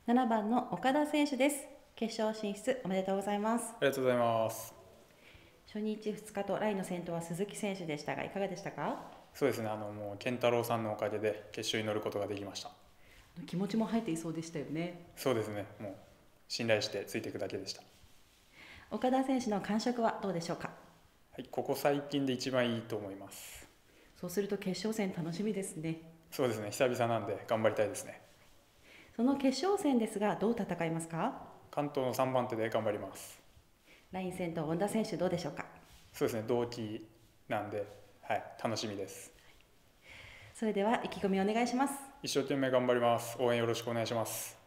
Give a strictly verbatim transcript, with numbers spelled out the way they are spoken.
ななばんの岡田選手です。決勝進出おめでとうございます。 ありがとうございます。 初日ふつかとラインの先頭は鈴木選手でしたが、いかがでしたか？ そうですね、あのもう健太郎さんのおかげで決勝に乗ることができました。 気持ちも入っていそうでしたよね。 そうですね、もう信頼してついていくだけでした。 岡田選手の感触はどうでしょうか？ はい、ここ最近で一番いいと思います。 そうすると決勝戦楽しみですね。 そうですね、久々なんで頑張りたいですね。 その決勝戦ですが、どう戦いますか？ 関東のさんばん手で頑張ります。 ライン先頭本田選手どうでしょうか？ そうですね、同期なんで、はい、楽しみです。 それでは意気込みお願いします。 一生懸命頑張ります。応援よろしくお願いします。